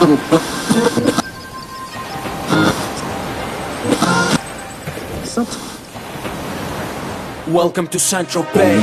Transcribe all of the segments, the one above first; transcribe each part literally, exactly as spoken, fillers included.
Welcome to Saint-Tropez.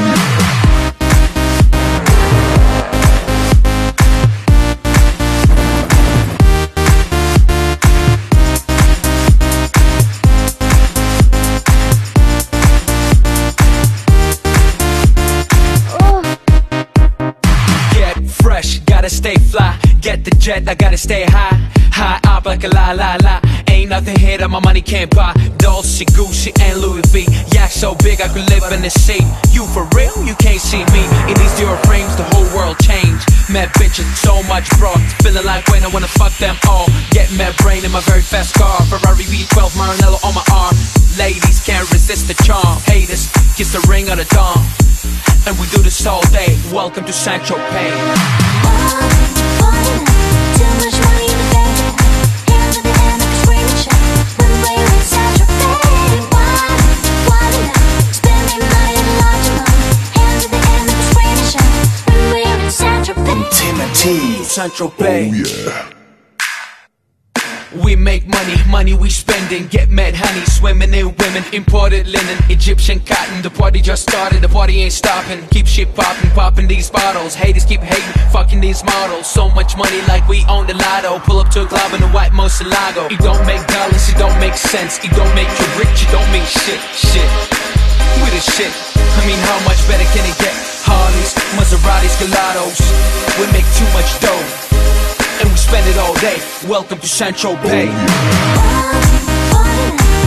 Gotta stay fly, get the jet, I gotta stay high. High up like a la la la. Ain't nothing here that my money can't buy. Dolce, Gucci, and Louis V. Yak so big I could live in the sea. You for real? You can't see me. In these zero frames, the whole world changed. Mad bitches, so much broad. Feeling like when I wanna fuck them all. Get mad brain in my very fast car. Ferrari V twelve, Maranello on my arm. Ladies can't resist the charm. Haters, kiss the ring on the dawn. And we do this all day. Welcome to Saint-Tropez. Saint-Tropez. Oh yeah. We make money, money we spending. Get mad honey, swimming in women. Imported linen, Egyptian cotton. The party just started, the party ain't stopping. Keep shit popping, popping these bottles. Haters keep hating, fucking these models. So much money like we own the lotto. Pull up to a club in a white Murcielago. It don't make dollars, it don't make sense. It don't make you rich, it don't mean shit, shit. We the shit, I mean how much better can it get? Harleys, Maseratis, Gelatos. We make too much dough and we spend it all day. Welcome to Saint-Tropez.